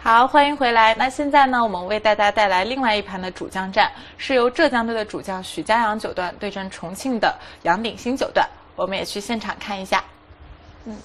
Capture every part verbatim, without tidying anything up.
好，欢迎回来。那现在呢，我们为大家带来另外一盘的主将战，是由浙江队的主将许家阳九段对阵重庆的杨鼎新九段。我们也去现场看一下。嗯，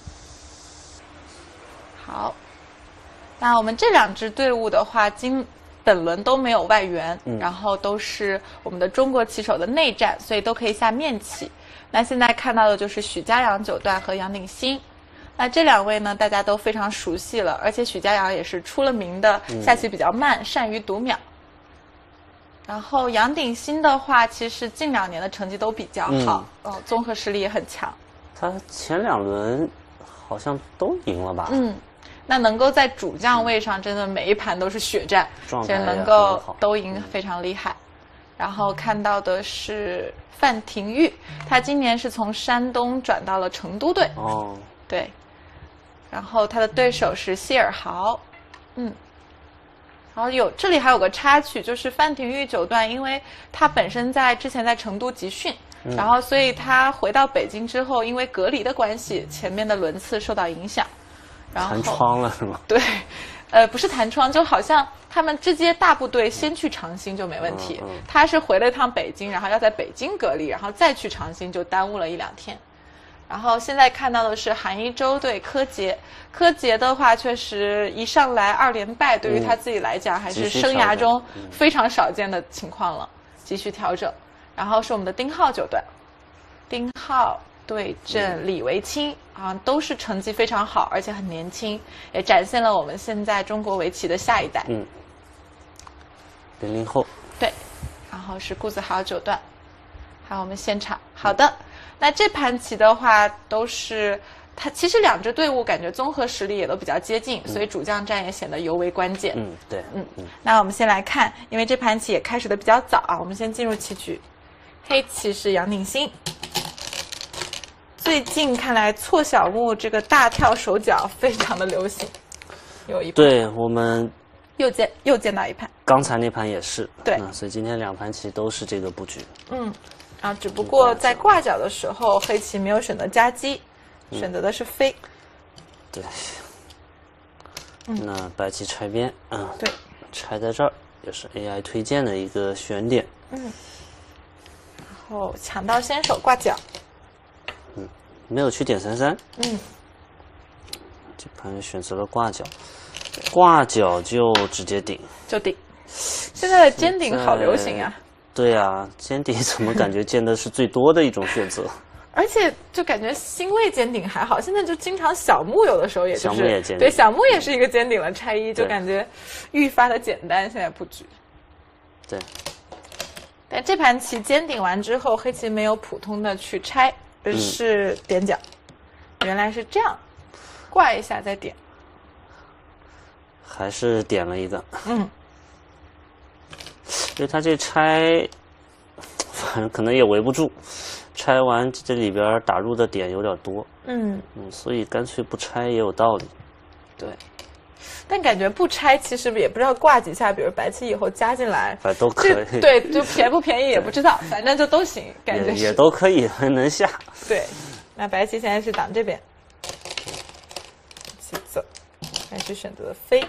好。那我们这两支队伍的话，今本轮都没有外援，嗯、然后都是我们的中国棋手的内战，所以都可以下面棋。那现在看到的就是许家阳九段和杨鼎新。那这两位呢，大家都非常熟悉了，而且许家阳也是出了名的下棋比较慢，嗯、善于读秒。然后杨鼎新的话，其实近两年的成绩都比较好，嗯、哦，综合实力也很强。 他前两轮好像都赢了吧？ 嗯，那能够在主将位上，真的每一盘都是血战， 状态能够都赢，非常厉害。然后看到的是范廷钰，他今年是从山东转到了成都队。 哦， 对。然后他的对手是谢尔豪，嗯，然后有这里还有个插曲，就是范廷钰九段，因为他本身在之前在成都集训，嗯、然后所以他回到北京之后，因为隔离的关系，前面的轮次受到影响，然后弹窗了是吗？ 对，呃，不是弹窗，就好像他们这些大部队先去长兴就没问题，嗯嗯、他是回了一趟北京，然后要在北京隔离，然后再去长兴，就耽误了一两天。然后现在看到的是韩一舟对柯洁，柯洁的话确实一上来二连败，对于他自己来讲还是生涯中非常少见的情况了，继续调整。然后是我们的丁浩九段，丁浩对阵李维清啊，都是成绩非常好，而且很年轻，也展现了我们现在中国围棋的下一代。 嗯，零零后。 对，然后是顾子豪九段，还有我们现场。好的。那这盘棋的话，都是它其实两支队伍感觉综合实力也都比较接近，嗯、所以主将战也显得尤为关键。 嗯，对， 嗯嗯。那我们先来看，因为这盘棋也开始的比较早啊，我们先进入棋局。黑棋是杨鼎新。最近看来错小目这个大跳手脚非常的流行，有一盘对我们又见又见到一盘， 刚才那盘也是。 对、 嗯，所以今天两盘棋都是这个布局。 嗯。啊，只不过在挂角的时候，黑棋没有选择夹击，嗯、选择的是飞。 对。嗯、那白棋拆边，嗯， 对， 拆在这儿也是 A I 推荐的一个选点。 嗯。然后抢到先手挂角。 嗯，没有去点三三。 嗯。 这盘选择了挂角，挂角就直接顶。 就顶。现在的尖顶好流行啊。 对啊，尖顶怎么感觉见的是最多的一种选择？ 而且就感觉星位尖顶还好，现在就经常小目有的时候也就是小目也尖顶， 对，小目也是一个尖顶了，拆一就感觉愈发的简单。现在布局， 对。 但这盘棋尖顶完之后，黑棋没有普通的去拆，而是点角。嗯、原来是这样，挂一下再点， 还是点了一个。 嗯。 因为他这拆，反正可能也围不住，拆完这里边打入的点有点多， 嗯嗯，所以干脆不拆也有道理。 对，但感觉不拆其实也不知道挂几下，比如白棋以后加进来， 反正都可以。 对，就便不便宜也不知道，反正就都行，感觉也, 也都可以，能下。 对，那白棋现在是挡这边，棋走，还是选择飞。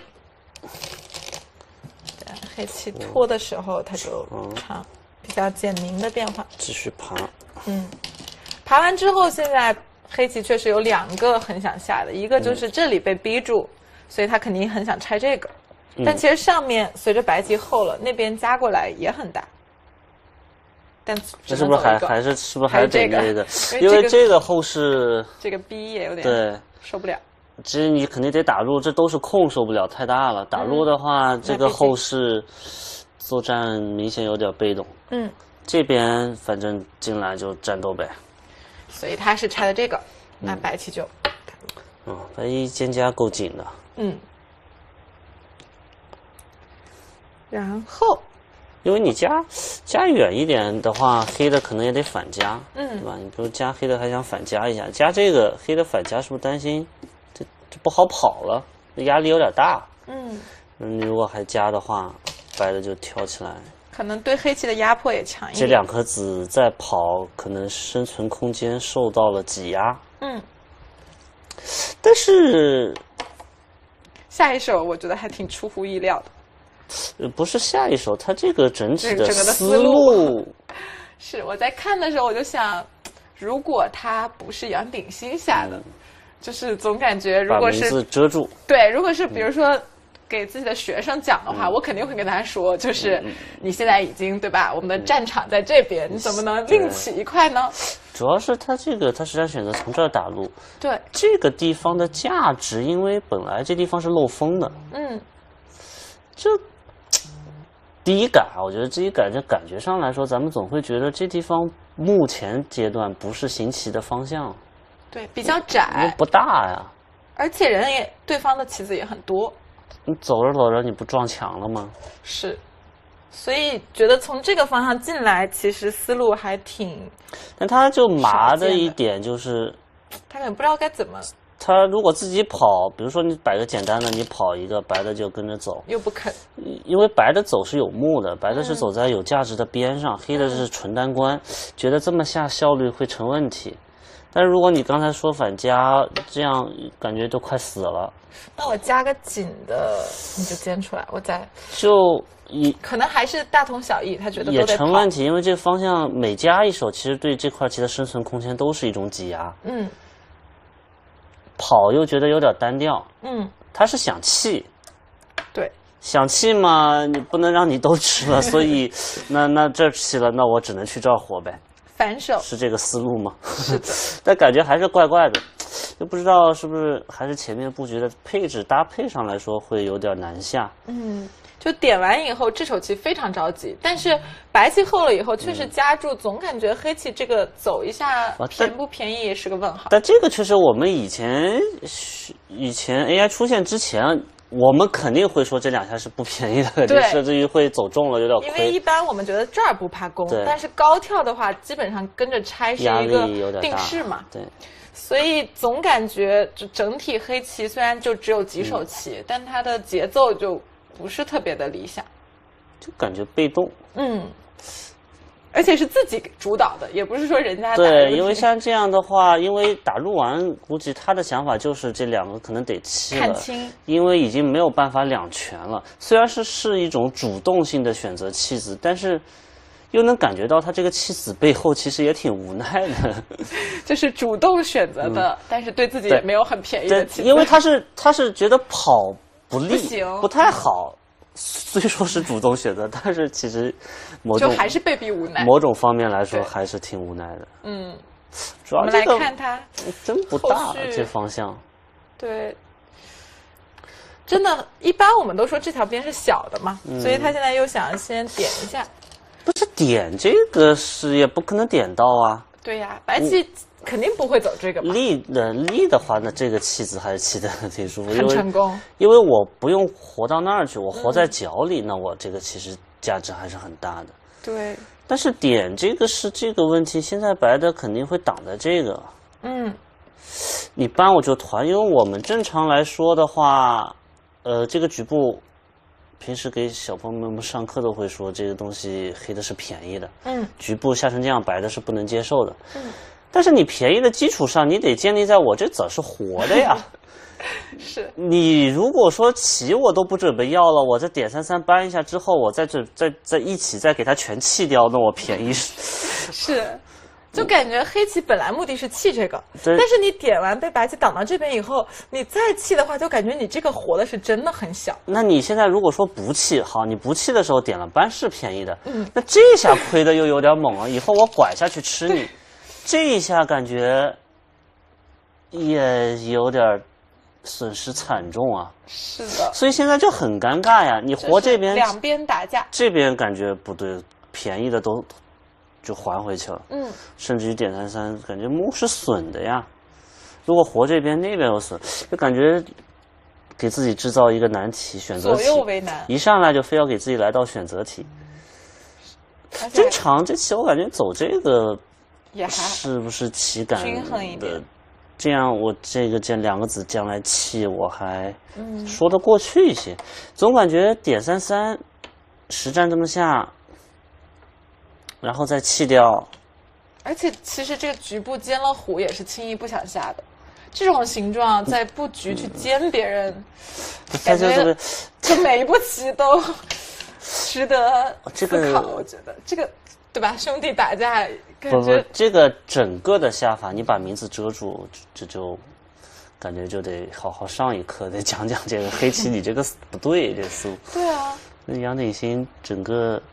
黑棋拖的时候，它就长，比较简明的变化。 继续爬。 嗯，爬完之后，现在黑棋确实有两个很想下的，一个就是这里被逼住，嗯、所以他肯定很想拆这个。嗯、但其实上面随着白棋厚了，那边加过来也很大。但这是不是还还是是不是还得这个？ 因为这个后是这个逼也有点对受不了。 其实你肯定得打入，这都是空受不了，太大了。打入的话，嗯、这个后势作战明显有点被动。 嗯， 这边反正进来就战斗呗。 所以他是拆的这个，那白棋就。 嗯，白棋肩胛够紧的。 嗯。然后， 因为你加加远一点的话，黑的可能也得反加， 嗯， 对吧？你比如加黑的还想反加一下，加这个黑的反加，是不是担心？这不好跑了，压力有点大。 嗯， 嗯，你如果还加的话，白的就跳起来， 可能对黑棋的压迫也强一点。 这两颗子再跑，可能生存空间受到了挤压。 嗯， 但是下一手我觉得还挺出乎意料的。 呃，不是下一手，它这个整体的整个的思思路路， 是我在看的时候我就想，如果它不是杨鼎新下的， 嗯、 就是总感觉如把名果是字遮住， 对，如果是比如说。给自己的学生讲的话， 嗯、 我肯定会跟他说，就是你现在已经对吧？我们的战场在这边，嗯、你怎么能另起一块呢？ 主要是他这个，他实际上选择从这儿打入， 对这个地方的价值，因为本来这地方是漏风的， 嗯， 这第一改啊，我觉得第一改这感觉上来说，咱们总会觉得这地方目前阶段不是行棋的方向， 对，比较窄， 不大呀， 而且人也对方的棋子也很多。 你走着走着，你不撞墙了吗？ 是，所以觉得从这个方向进来，其实思路还挺…… 但他就麻的一点就是， 他可能不知道该怎么。 他如果自己跑，比如说你摆个简单的，你跑一个，白的就跟着走， 又不肯， 因为白的走是有目的，白的是走在有价值的边上，嗯、黑的是纯单关，觉得这么下效率会成问题。但是如果你刚才说反加，这样感觉都快死了。 那我加个紧的，你就尖出来，我再就一可能还是大同小异，他觉得也成问题，因为这个方向每加一手，其实对这块棋的生存空间都是一种挤压。 嗯， 跑又觉得有点单调。 嗯， 他是想气， 对， 想气嘛，你不能让你都吃了，所以那那这儿气了，那我只能去这儿活呗。 反手是这个思路吗？ 是的， 但感觉还是怪怪的，就不知道是不是还是前面布局的配置搭配上来说会有点难下。 嗯，就点完以后，这手棋非常着急，但是白棋后了以后确实夹住，嗯、总感觉黑棋这个走一下便不便宜也是个问号。 但这个确实我们以前以前 A I 出现之前。我们肯定会说这两下是不便宜的， 对， 甚至于会走中了，有点亏。 因为一般我们觉得这儿不怕攻，但是高跳的话，基本上跟着拆是一个定式嘛。 对， 所以总感觉就整体黑棋虽然就只有几手棋，嗯、但它的节奏就不是特别的理想， 就感觉被动。 嗯。而且是自己主导的，也不是说人家打对，因为像这样的话，因为打入完，估计他的想法就是这两个可能得弃了， 看清， 因为已经没有办法两全了。虽然是是一种主动性的选择弃子，但是又能感觉到他这个弃子背后其实也挺无奈的， 就是主动选择的，嗯、但是对自己也没有很便宜的弃子， 因为他是他是觉得跑不利， 不行， 不太好。虽说是主动选择，但是其实某种就还是被逼无奈。 某种方面来说，还是挺无奈的。 嗯， 主要我们来看它真不大这方向。 对，真的，一般我们都说这条边是小的嘛，嗯、所以他现在又想先点一下。 不是点这个是也不可能点到啊。 对呀、啊，白棋。肯定不会走这个吧。 立的立的话，那这个弃子还是弃的挺舒服， 很成功。 因为我不用活到那儿去，我活在角里，嗯、那我这个其实价值还是很大的。 对。 但是点这个是这个问题，现在白的肯定会挡在这个。 嗯。 你搬我就团，因为我们正常来说的话，呃，这个局部，平时给小朋友们上课都会说，这个东西黑的是便宜的。 嗯。 局部下成这样，白的是不能接受的。 嗯。 但是你便宜的基础上，你得建立在我这子是活的呀。 是。 你如果说棋我都不准备要了，我这点三三搬一下之后，我再这再再一起再给它全弃掉，那我便宜是。 是。就感觉黑棋本来目的是弃这个，但是你点完被白棋挡到这边以后，你再弃的话，就感觉你这个活的是真的很小。 那你现在如果说不弃，好，你不弃的时候点了搬是便宜的， 嗯， 那这下亏的又有点猛了。以后我拐下去吃你。这一下感觉也有点损失惨重啊！ 是的， 所以现在就很尴尬呀。你活这边两边打架， 这边感觉不对，便宜的都就还回去了。 嗯， 甚至于点三三，感觉目是损的呀。如果活这边那边有损，就感觉给自己制造一个难题，选择题， 左右为难。 一上来就非要给自己来道选择题。正常这棋我感觉走这个。 也还是不是棋感均衡一点？ 这样我这个这两个子将来弃我还说得过去一些。嗯、总感觉点三三实战这么下，然后再弃掉。 而且其实这个局部尖了虎也是轻易不想下的， 这种形状在布局去煎别人， 感觉就每一步棋都值得这个， 我觉得这个对吧？兄弟打架，感不觉不，这个整个的下法，你把名字遮住，这就感觉就得好好上一课，得讲讲这个黑棋，你这个不对，这思路。 对啊， 那杨鼎新整个，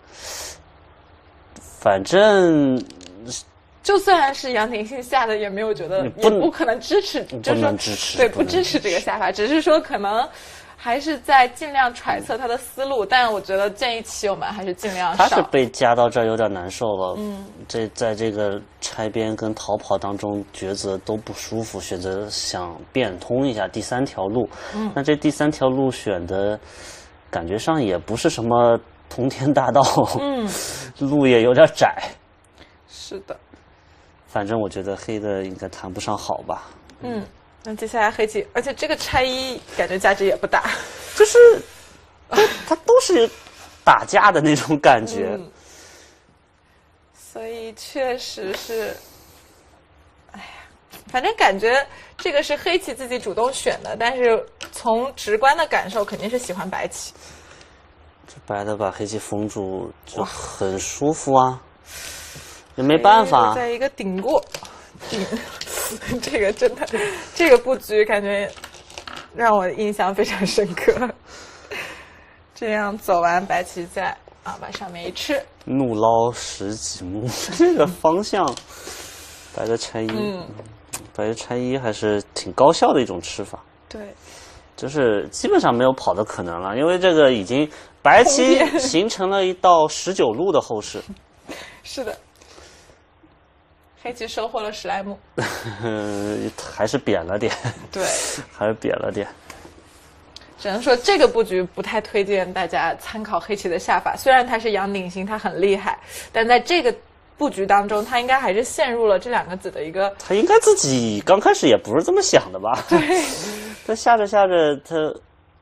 反正。 就算是杨鼎新下的，也没有觉得，也不可能支持，就是说支持， 对，不支持这个下法，只是说可能还是在尽量揣测他的思路。但我觉得建议棋友们还是尽量少。 他是被夹到这儿有点难受了，嗯，这在这个拆边跟逃跑当中抉择都不舒服，选择想变通一下第三条路。嗯，那这第三条路选的，感觉上也不是什么通天大道，嗯，路也有点窄。 是的。 反正我觉得黑的应该谈不上好吧。 嗯，那接下来黑棋，而且这个拆一感觉价值也不大， 就是它都是打架的那种感觉。嗯、 所以确实是，哎呀，反正感觉这个是黑棋自己主动选的，但是从直观的感受肯定是喜欢白棋。 这白的把黑棋封住就很舒服啊。也没办法， 在一个顶过，顶，这个真的，这个布局感觉让我印象非常深刻。这样走完白棋再啊把上面一吃， 怒捞十几目，这个方向，白的拆一，嗯，白的拆一还是挺高效的一种吃法。 对， 就是基本上没有跑的可能了，因为这个已经白棋形成了一道十九路的后势。 是的。黑棋收获了十来目， 还是扁了点。 对， 还是扁了点。 只能说这个布局不太推荐大家参考黑棋的下法。虽然他是杨鼎新，他很厉害，但在这个布局当中，他应该还是陷入了这两个子的一个。 他应该自己刚开始也不是这么想的吧？ 对， 他下着下着，他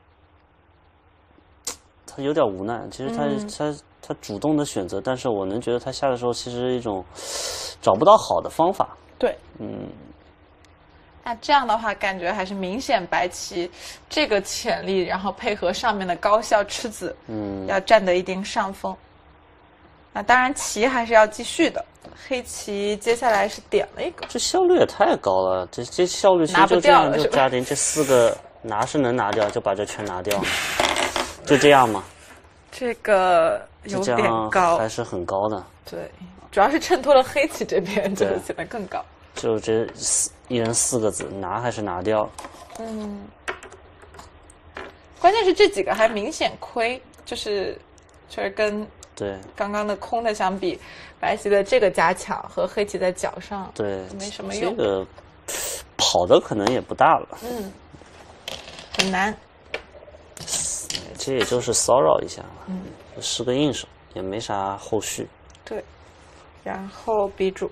他有点无奈。其实他、嗯、他他主动的选择，但是我能觉得他下的时候其实一种。找不到好的方法， 对， 嗯， 那这样的话，感觉还是明显白棋这个潜力，然后配合上面的高效吃子，嗯，要占得一定上风。那当然，棋还是要继续的。黑棋接下来是点了一个， 这效率也太高了，这这效率其实就这样就加点这四个拿是能拿掉，就把这全拿掉，就这样吗？ 这个有点高， 还是很高的， 对。主要是衬托了黑棋这边，就是显得更高。 就这四一人四个子，拿还是拿掉？ 嗯，关键是这几个还明显亏，就是就是跟对刚刚的空的相比，白棋的这个加强和黑棋在角上对没什么用。 这个跑的可能也不大了， 嗯，很难。 这也就是骚扰一下，嗯，是个应手，也没啥后续。 对。然后逼住，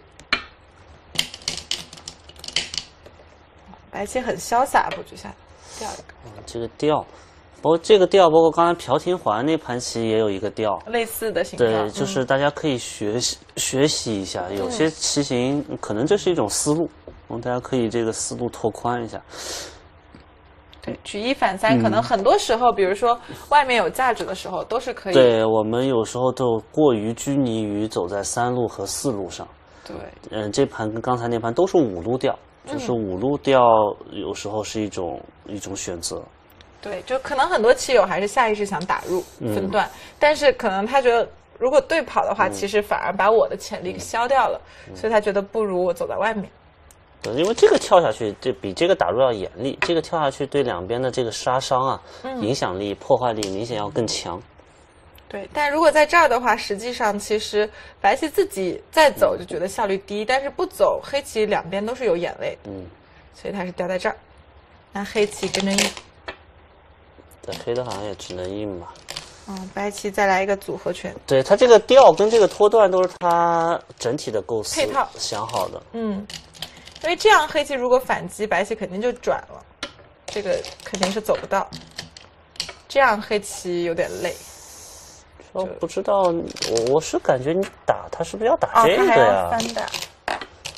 白棋很潇洒，布局下掉一个。 嗯，这个调，包括这个调，包括刚才朴廷桓那盘棋也有一个调， 类似的形状。 对，就是大家可以学习、嗯、学习一下，有些棋形可能这是一种思路，嗯，大家可以这个思路拓宽一下。 对，举一反三，嗯、可能很多时候，比如说外面有价值的时候，都是可以。 对，我们有时候都过于拘泥于走在三路和四路上。 对， 嗯，这盘跟刚才那盘都是五路调，就是五路调有时候是一种、嗯、一种选择。 对，就可能很多棋友还是下意识想打入分段，嗯、但是可能他觉得如果对跑的话，嗯、其实反而把我的潜力给消掉了，嗯、所以他觉得不如我走在外面。 因为这个跳下去，这比这个打入要严厉。这个跳下去对两边的这个杀伤啊、嗯、影响力、破坏力明显要更强。 对，但如果在这儿的话，实际上其实白棋自己再走就觉得效率低，嗯、但是不走，黑棋两边都是有眼位， 嗯， 所以它是掉在这儿。那黑棋跟着印， 对，黑的好像也只能印吧。 嗯，白棋再来一个组合拳。 对，它这个调跟这个拖断都是它整体的构思配套想好的。 嗯。因为这样黑棋如果反击，白棋肯定就转了，这个肯定是走不到。这样黑棋有点累。 我不知道，我我是感觉你打他是不是要打这个呀？ 哦、他还要翻打，有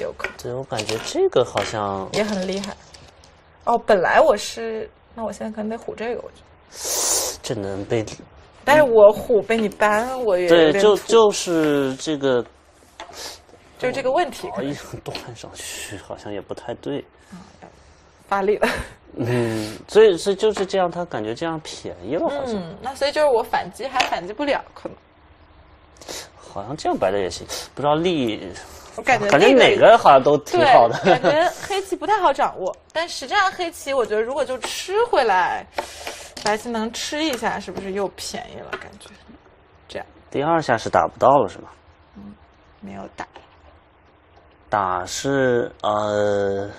有可能。 对，我感觉这个好像也很厉害。哦，本来我是，那我现在可能得唬这个，我觉得这能被， 但是我唬被你搬，我也有对， 点土就就是这个， 就是这个问题， 哦，一断上去好像也不太对。 发力了。 嗯，所以所以就是这样，他感觉这样便宜了，好像。 嗯，那所以就是我反击还反击不了，可能。 好像这样白的也行，不知道力。 我感觉感觉哪个好像都挺好的。 感觉黑棋不太好掌握，但实际上黑棋我觉得如果就吃回来，白棋能吃一下，是不是又便宜了？感觉这样。 第二下是打不到了是吗？ 嗯，没有打。 打是呃。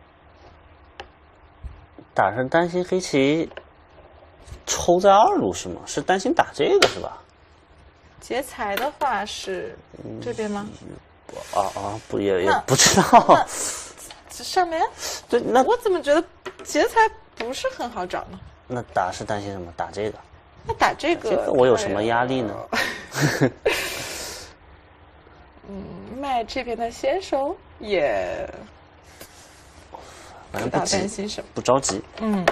打是担心黑棋抽在二路是吗？是担心打这个是吧？ 劫财的话是这边吗？ 嗯、啊啊，不也也不知道。 这上面？ 对，那我怎么觉得劫财不是很好找呢？ 那打是担心什么？打这个？ 那打这个， 这个我有什么压力呢？ 嗯，卖这边的先手也。 反正不担心什么？ 不着急。 嗯，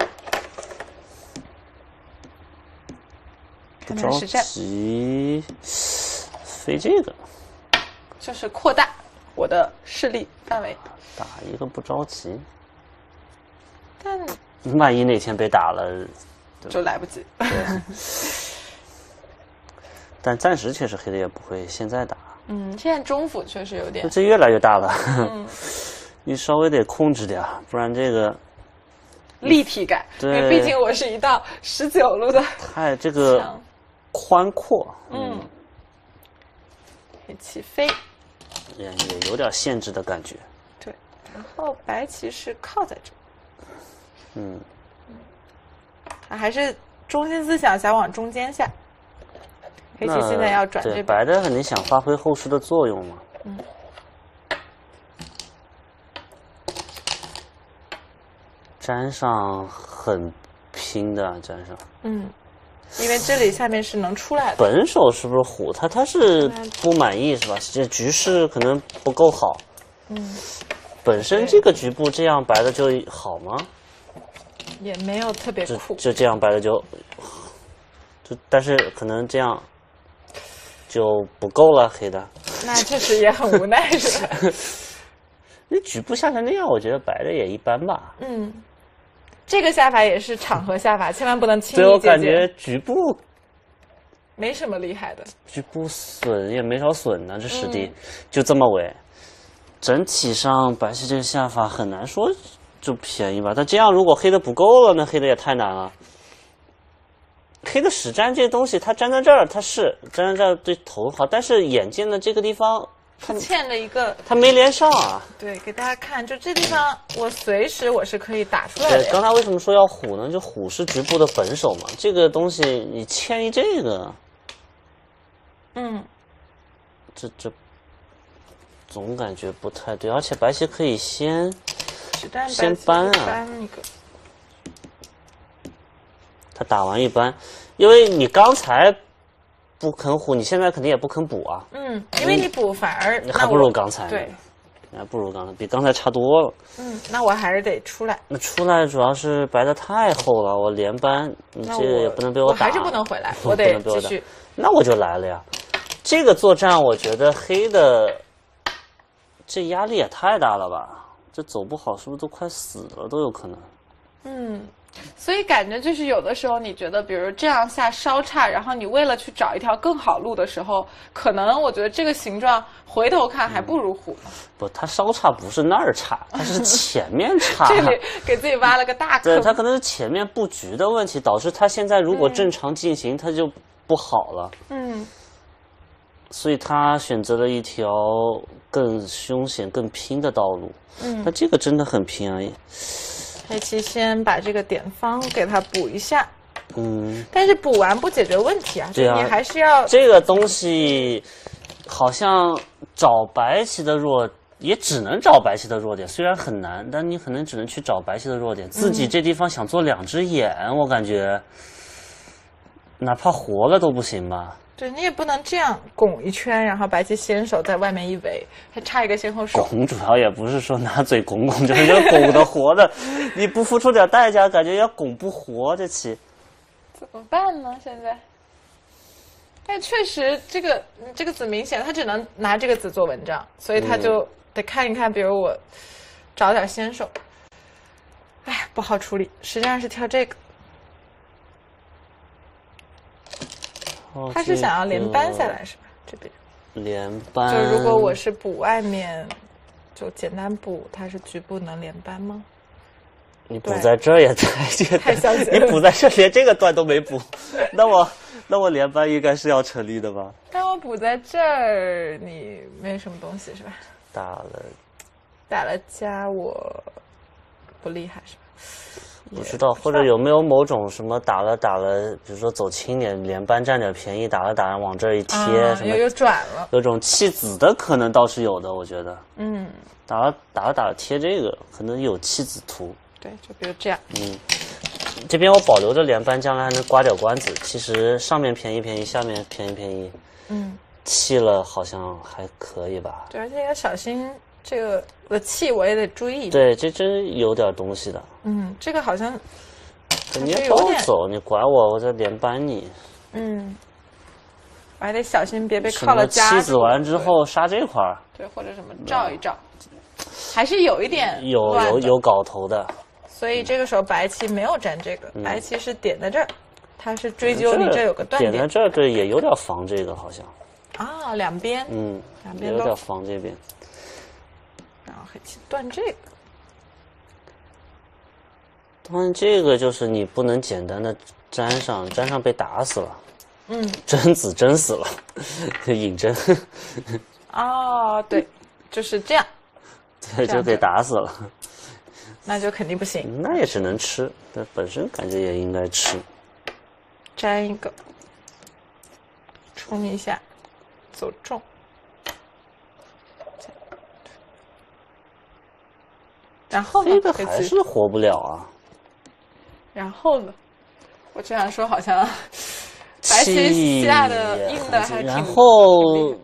不着急，飞这个， 就是扩大我的势力范围。 打一个不着急， 但万一哪天被打了， 就来不及。 对。但暂时确实黑的也不会现在打。 嗯，现在中府确实有点。 这越来越大了。 嗯。 你稍微得控制点，不然这个立体感，因为毕竟我是一道十九路的， 太这个宽阔， 嗯，黑棋飞， 也也有点限制的感觉。 对，然后白棋是靠在这， 嗯， 他还是中心思想想往中间下，黑棋现在要转这边， 白的肯定想发挥后势的作用嘛， 嗯。 粘上很拼的，粘上。 嗯，因为这里下面是能出来的。 本手是不是虎？他他是不满意是吧？这局势可能不够好。 嗯。 本身这个局部这样白的就好吗？ 也没有特别酷。 就这样白的就，就但是可能这样就不够了，黑的。 那确实也很无奈，是吧？ 那局部下成那样，我觉得白的也一般吧。 嗯。这个下法也是场合下法，千万不能轻易借鉴。 对，我感觉局部没什么厉害的， 局部损也没少损呢。这实地、嗯、就这么围，整体上白棋这个下法很难说就便宜吧。但这样如果黑的不够了，那黑的也太难了。黑的实战这东西，它粘在这儿，它是粘在这儿对头好，但是眼见的这个地方。 它欠了一个， 它没连上啊。 对，给大家看，就这地方，我随时我是可以打出来的。 对，刚才为什么说要虎呢？就虎是局部的本手嘛，这个东西你欠一这个， 嗯， 这这总感觉不太对，而且白棋可以先先搬啊， 搬那个， 他打完一搬，因为你刚才。不肯虎，你现在肯定也不肯补啊。 嗯，因为你补反而你还不如刚才。 对， 你还不如刚才，比刚才差多了。 嗯，那我还是得出来。 那出来主要是白的太厚了，我连扳，你这个也不能被我打。 我还是不能回来，我得继续。 那我就来了呀。这个作战，我觉得黑的这压力也太大了吧？这走不好，是不是都快死了都有可能？ 嗯。所以感觉就是有的时候你觉得，比如这样下稍差，然后你为了去找一条更好路的时候，可能我觉得这个形状回头看还不如虎呢。 嗯、不，它稍差不是那儿差，它是前面差。 这里给自己挖了个大坑。 对，它可能是前面布局的问题，导致它现在如果正常进行，嗯、它就不好了。 嗯。 所以他选择了一条更凶险、更拼的道路。嗯。那这个真的很拼啊！ 黑棋先把这个点方给它补一下， 嗯， 但是补完不解决问题啊， 对啊， 你还是要这个东西，好像找白棋的弱，也只能找白棋的弱点，虽然很难，但你可能只能去找白棋的弱点，自己这地方想做两只眼，嗯、我感觉哪怕活了都不行吧？ 对你也不能这样拱一圈，然后白棋先手在外面一围，还差一个先后手。 拱主要也不是说拿嘴拱拱，就是要拱的活的，你不付出点代价，感觉要拱不活这棋。 怎么办呢？现在？但确实，这个这个子明显他只能拿这个子做文章，所以他就得看一看，比如我找点先手。哎，不好处理，实际上是挑这个。 哦、 他是想要连扳下来是吧？这边连扳。 就如果我是补外面，就简单补，他是局部能连扳吗？ 你补在这儿也太太消极了。 你补在这连这个段都没补，那我那我连扳应该是要成立的吧？ 但我补在这儿，你没什么东西是吧？ 打了， 打了加我不厉害是吧？ 不知道，或者有没有某种什么打了打了，比如说走轻点，连扳占点便宜，打了打了往这儿一贴， 啊、 什么又又转了， 有种弃子的可能倒是有的，我觉得。 嗯， 打了打了打了贴这个，可能有弃子图。 对，就比如这样。 嗯，这边我保留着连扳，将来还能刮点关子。其实上面便宜便宜，下面便宜便宜。 嗯， 弃了好像还可以吧？ 对，而且要小心这个我的气，我也得注意。 对，这真有点东西的。 嗯，这个好像你也抱走，你拐我，我再连扳你。 嗯，我还得小心别被靠了夹住。 弃子完之后杀这块儿。 对，或者什么照一照，还是有一点有有有搞头的。 所以这个时候白棋没有粘这个，嗯、白棋是点在这儿，它是追究你这有个断点。 点在这儿，对，也有点防这个好像。 啊，两边， 嗯， 两边都有点防这边。 然后黑棋断这个。 断这个就是你不能简单的粘上，粘上被打死了。 嗯， 贞子真死了，引针。 哦，对，就是这样。 对，就给打死了。 那就肯定不行。 那也只能吃，但本身感觉也应该吃。 粘一个，冲一下，走重。然后呢？ 黑的还是活不了啊。 然后呢？我这样说好像白棋下的硬的还挺。 然后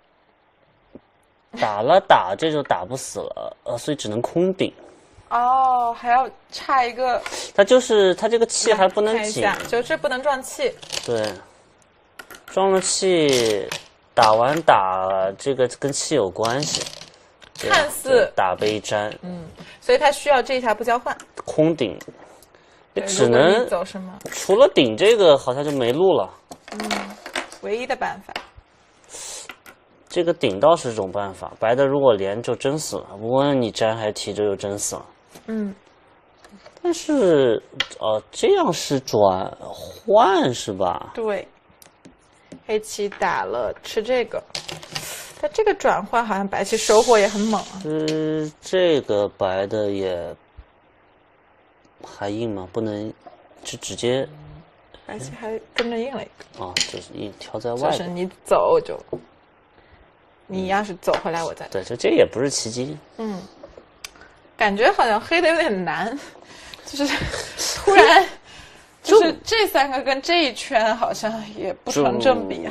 打了打，这就打不死了，呃，所以只能空顶。 哦，还要差一个。 它就是它这个气还不能紧， 就这不能撞气。 对，撞了气，打完打这个跟气有关系。 看似打被粘， 嗯，所以它需要这一下不交换。 空顶，只能走什么？ 除了顶这个，好像就没路了。 嗯，唯一的办法。 这个顶倒是种办法，白的如果连就真死了，无论你粘还提着就真死了。 嗯， 但是呃，这样是转换是吧？ 对，黑棋打了吃这个，但这个转换好像白棋收获也很猛啊。 嗯，这个白的也还硬吗？不能，就直接。 白棋还跟着硬了一个。 哦，就是硬挑在外。 就是你走就。你要是走回来，我再对，这这也不是奇迹。 嗯，感觉好像黑的有点难，就是突然，就是这三个跟这一圈好像也不成正比啊，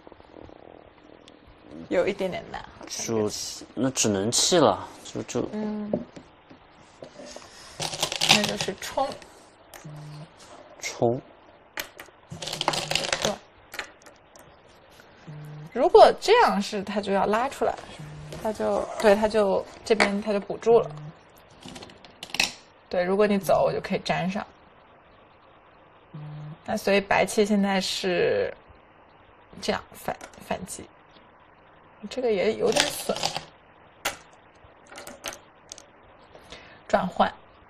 有一点点难。 就那只能弃了，就就嗯，那就是冲， 冲。 如果这样是，他就要拉出来，他就对，他就这边他就补住了。对，如果你走，我就可以粘上。那所以白棋现在是这样反反击，这个也有点损。转换。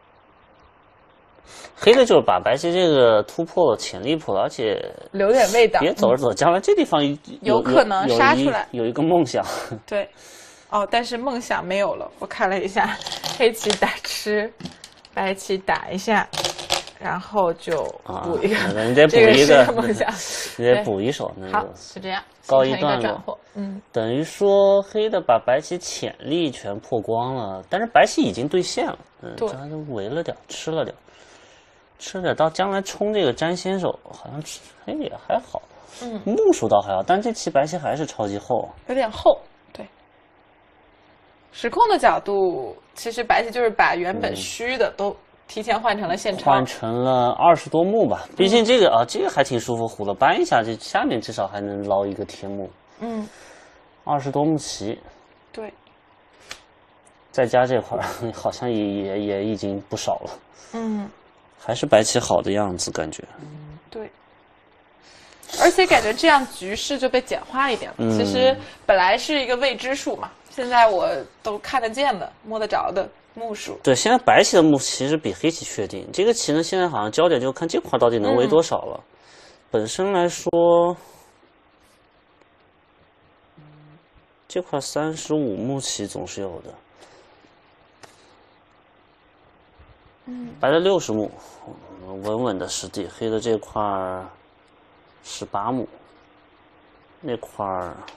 黑的就是把白棋这个突破了，潜力破了，而且留点味道。 别走着走，将来这地方有有可能杀出来， 有一个梦想。 对，哦，但是梦想没有了。我看了一下，黑棋打吃，白棋打一下，然后就补一个。 啊、你得补一个梦想， 你得补一手。那好，就这样， 告一段落。嗯， 等于说黑的把白棋潜力全破光了，但是白棋已经兑现了。嗯， 对， 这还是围了点，吃了点。 吃点到将来冲这个詹先手，好像吃黑也还好。 嗯， 目数倒还好，但这棋白棋还是超级厚， 有点厚。对，时空的角度，其实白棋就是把原本虚的都提前换成了现超， 换成了二十多目吧。毕竟这个、嗯、啊，这个还挺舒服，虎了扳一下，这下面至少还能捞一个天目。 嗯， 二十多目棋。 对。 再加这块儿，好像也也也已经不少了。 嗯， 还是白棋好的样子，感觉。 嗯，对。而且感觉这样局势就被简化一点了。嗯、其实本来是一个未知数嘛，现在我都看得见的、摸得着的目数。 对，现在白棋的目其实比黑棋确定。这个棋呢，现在好像焦点就看这块到底能围多少了。嗯、本身来说，这块三十五目棋总是有的。 嗯， 白的六十目，稳稳的实地。黑的这块十八目，那块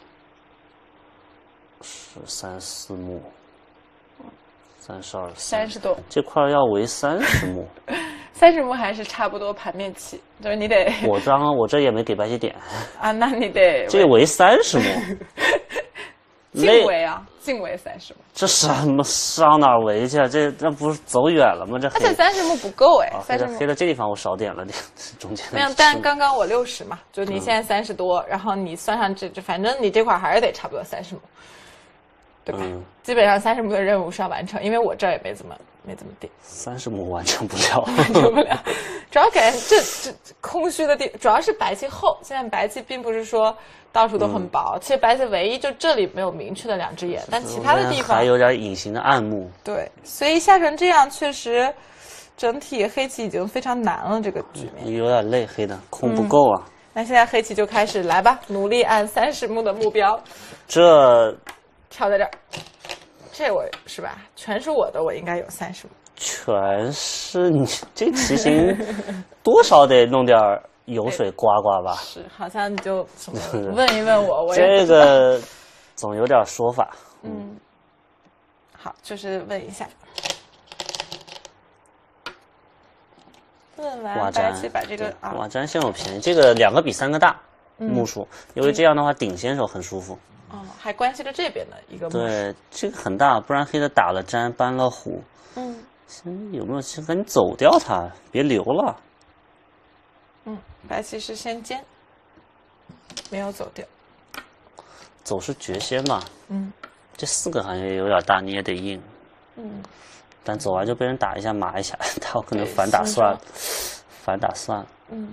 十三四目，三十二三十多， 这块要围三十目。 三十目还是差不多盘面棋，就是你得。 我刚我这也没给白棋点啊，那你得这围三十目。 近围啊，近围三十目。 这什么上哪儿围去？这这不是走远了吗？这而且三十目不够哎， 三十目黑的这地方我少点了点，中间没有。但刚刚我六十嘛，就你现在三十多，嗯、然后你算上这，反正你这块还是得差不多三十目，对吧？嗯、基本上三十目的任务是要完成，因为我这儿也没怎么没怎么定。 三十目完成不了， 完成不了。主要感觉这这空虚的地，主要是白棋厚。现在白棋并不是说。到处都很薄，嗯、其实白棋唯一就这里没有明确的两只眼，但其他的地方还有点隐形的暗目。 对，所以下成这样，确实整体黑棋已经非常难了。这个局面有点累，黑的空不够啊。 嗯、那现在黑棋就开始来吧，努力按三十目的目标。 这跳在这儿，这我是吧？全是我的，我应该有三十目。 全是你这棋形，多少得弄点儿。油水刮刮吧， 是好像你就什么问一问我，我也这个总有点说法。 嗯，好，就是问一下。问完白棋把这个啊， 瓦占先手便宜，这个两个比三个大目数，因为这样的话顶先手很舒服。 哦，还关系着这边的一个目数。 对，这个很大，不然黑的打了占搬了虎。 嗯， 现在有没有去赶紧走掉它，别留了。 嗯，白棋是先尖，没有走掉。 走是绝先吧？ 嗯， 这四个好像也有点大，你也得硬。 嗯， 但走完就被人打一下麻一下，他有可能反打算了，反打算了。 嗯，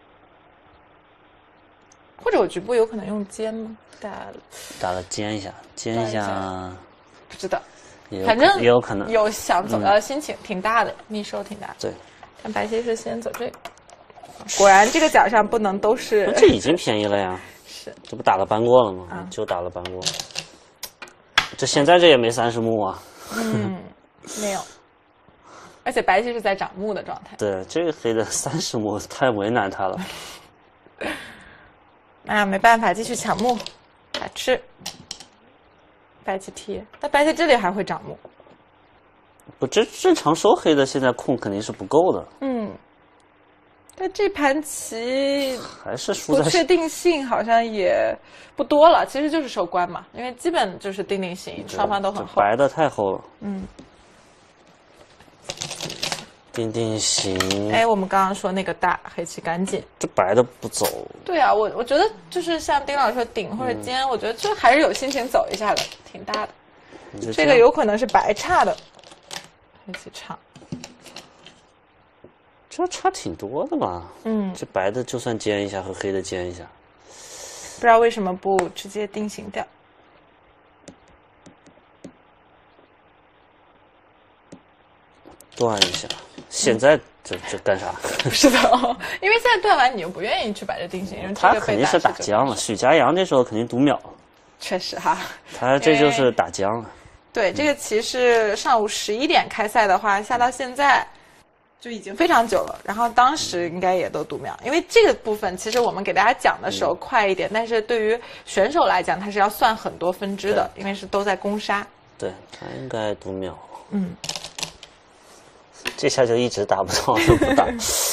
或者我局部有可能用尖吗？打打了尖一下，尖一下， 不知道， 也反正也有可能有想走的心情，挺大的，逆收挺大。 对， 但白棋是先走这个。果然这个角上不能都是， 这已经便宜了呀。 是， 这不打了扳过了吗？ 啊、 就打了扳过。这现在这也没三十目啊。 嗯，没有。而且白棋是在长目的状态。 对，这个黑的三十目太为难他了。 那没办法，继续抢目，打吃。白棋贴，但白棋这里还会长目。 不，这正常收黑的现在空肯定是不够的。 嗯。但这盘棋还是输在不确定性好像也不多了，其实就是收官嘛，因为基本就是定定型，双方都很厚。 白的太厚了。 嗯。 定定型。 哎，我们刚刚说那个大黑棋赶紧。 这白的不走。 对啊，我我觉得就是像丁老师说顶或者尖，嗯、我觉得就还是有心情走一下的，挺大的。这, 这个有可能是白差的，黑棋差。 这差挺多的吧？ 嗯， 这白的就算尖一下和黑的尖一下， 不知道为什么不直接定型掉。 断一下，现在这这干啥？ 不是的哦，因为现在断完你又不愿意去把这定型，因为他肯定是打僵了。许家阳这时候肯定读秒了。 确实哈， 他这就是打僵了。 对，这个棋是上午十一点开赛的话，下到现在。就已经非常久了，然后当时应该也都读秒，因为这个部分其实我们给大家讲的时候快一点，嗯、但是对于选手来讲，他是要算很多分支的，因为是都在攻杀。 对，他应该读秒。 嗯， 这下就一直打不到，就不打。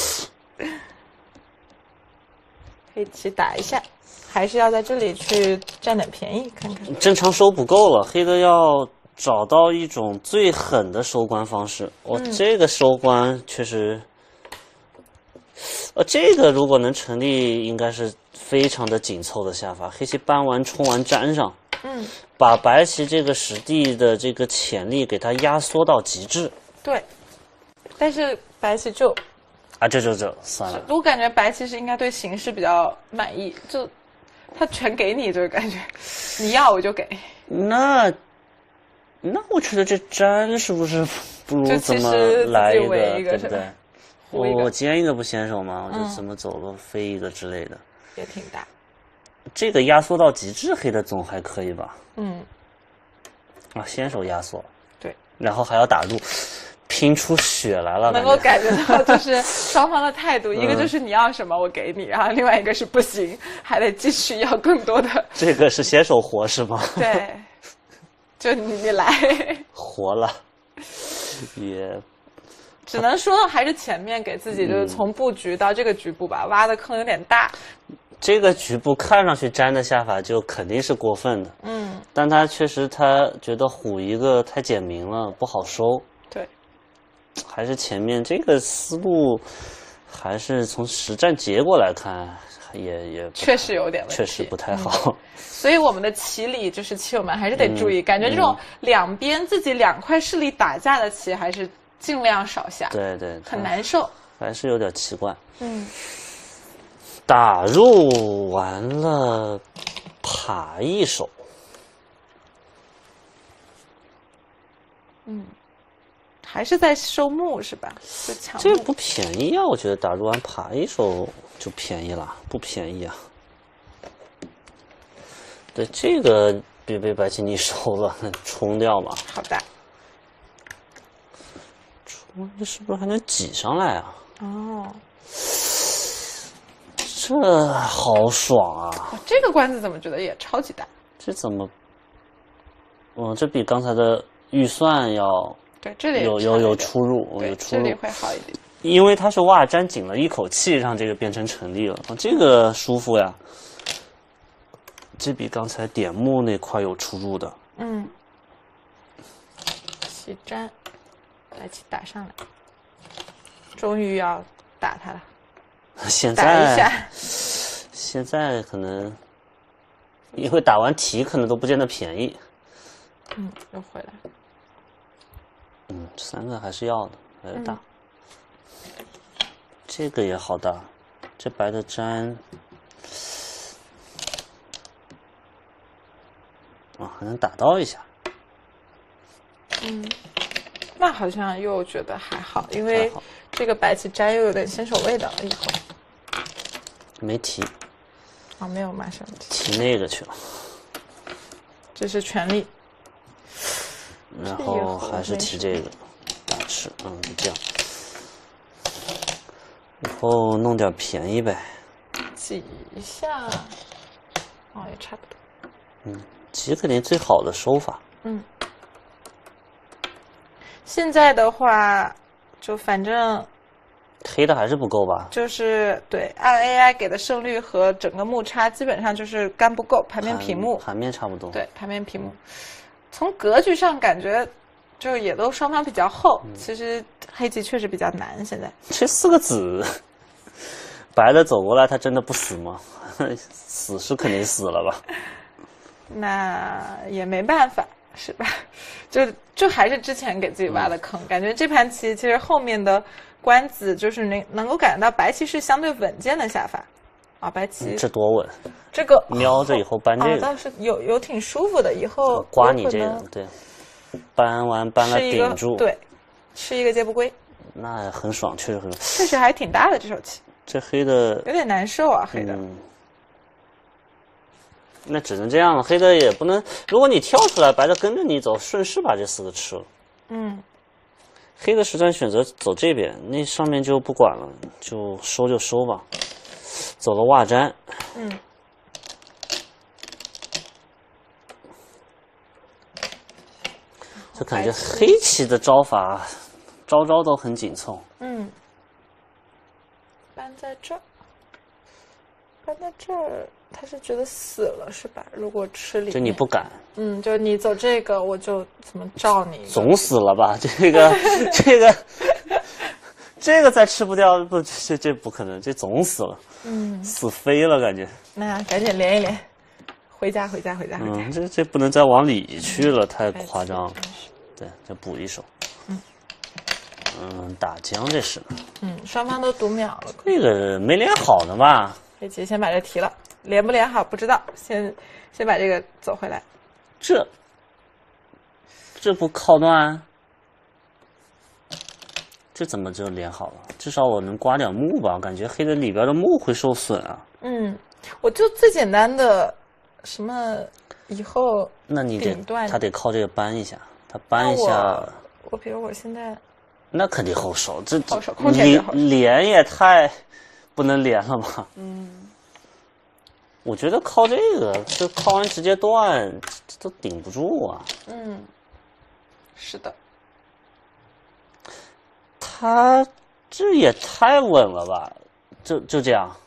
黑棋打一下，还是要在这里去占点便宜，看看。 正常收不够了，黑的要找到一种最狠的收官方式。我、嗯、这个收官确实，呃，这个如果能成立，应该是非常的紧凑的下法。黑棋搬完冲完粘上， 嗯， 把白棋这个实地的这个潜力给它压缩到极致。 对，但是白棋就啊，这就这算了。 我感觉白棋是应该对形势比较满意，就他全给你这个感觉，你要我就给。 那那我觉得这粘是不是不如怎么来一个， 一个对不对？我我尖一个不先手吗？我就怎么走了飞一个之类的， 也挺大。 这个压缩到极致，黑的总还可以吧？ 嗯。 啊，先手压缩。 对。然后还要打入。拼出血来了， 能够感觉到就是双方的态度，一个就是你要什么我给你，然后另外一个是不行，还得继续要更多的。 这个是先手活是吗？ 对，就你你来活了，也只能说还是前面给自己就是从布局到这个局部吧，挖的坑有点大。 这个局部看上去粘的下法就肯定是过分的， 嗯， 但他确实他觉得虎一个太简明了，不好收。 对。 还是前面这个思路，还是从实战结果来看，也也确实有点问题， 确实不太好。 嗯、所以我们的棋理就是棋友们还是得注意，嗯、感觉这种两边自己两块势力打架的棋，还是尽量少下。 对对， 很难受， 还是有点奇怪。 嗯， 打入完了，爬一手。 嗯。还是在收目是吧？就抢这个不便宜啊！我觉得打入完爬一手就便宜了，不便宜啊。对，这个别被白棋你收了，冲掉嘛。 好的。 冲这是不是还能挤上来啊？ 哦， 这好爽啊！ 哦、这个官子怎么觉得也超级大？ 这怎么？嗯，这比刚才的预算要。 对，这里有有有出入，有出入， 这里会好一点。 因为它是哇粘紧了一口气，让这个变成成立了，这个舒服呀。这比刚才点目那块有出入的。 嗯。棋粘，白棋打上来，终于要打它了。 现在打一下。 现在可能，因为打完题可能都不见得便宜。 嗯，又回来。 嗯，三个还是要的，还是大。嗯、这个也好大，这白的粘，啊，还能打到一下。 嗯，那好像又觉得还好，因为这个白棋粘又有点先手味道了。以后没提。 啊、哦，没有，马上提那个去了。 这是权力。 然后还是提这个大吃，嗯，这样，然后弄点便宜呗， 挤一下，哦，也差不多。 嗯，挤肯定最好的收法。 嗯，现在的话，就反正黑的还是不够吧？ 就是对，按 A I 给的胜率和整个目差，基本上就是杆不够，盘面屏幕， 盘面差不多。 对，盘面屏幕。从格局上感觉，就也都双方比较厚。嗯、其实黑棋确实比较难。现在这四个子，白的走过来，他真的不死吗？死是肯定死了吧？ 那也没办法，是吧？就就还是之前给自己挖的坑。嗯、感觉这盘棋其实后面的官子就是能能够感觉到白棋是相对稳健的下法。啊，白棋、 嗯、这多稳！ 这个瞄着以后搬这个， 哦、倒是有有挺舒服的。以后刮你这个，对，搬完搬了顶住， 对，是一个接不归， 那很爽，确实很爽， 确实还挺大的这手棋。 这黑的有点难受啊，黑的。 嗯，那只能这样了，黑的也不能。如果你跳出来，白的跟着你走，顺势把这四个吃了。 嗯， 黑的实战选择走这边，那上面就不管了，就收就收吧。走了袜粘， 嗯， 就感觉黑棋的招法招招都很紧凑。 嗯，搬在这儿，搬在这儿，他是觉得死了是吧？如果吃里面， 就你不敢。 嗯，就你走这个，我就怎么照你。 总死了吧？这个，这个，这个再吃不掉，不，这这不可能，这总死了。嗯，死飞了感觉。 那赶紧连一连，回家回家回家回家。 嗯，这这不能再往里去了，太夸张了。对，再补一手。嗯，嗯，打将这是。 嗯，双方都读秒了。 这个没连好呢吧？ 黑棋先把这提了，连不连好不知道，先先把这个走回来。 这这不靠断？这怎么就连好了？至少我能刮点木吧？感觉黑的里边的木会受损啊。 嗯，我就最简单的什么以后那你得他得靠这个扳一下，他扳一下。 我, 我比如我现在， 那肯定后手，这后手空前后手连也太不能连了吧？嗯，我觉得靠这个，这靠完直接断，这都顶不住啊。 嗯，是的。 他这也太稳了吧？就就这样，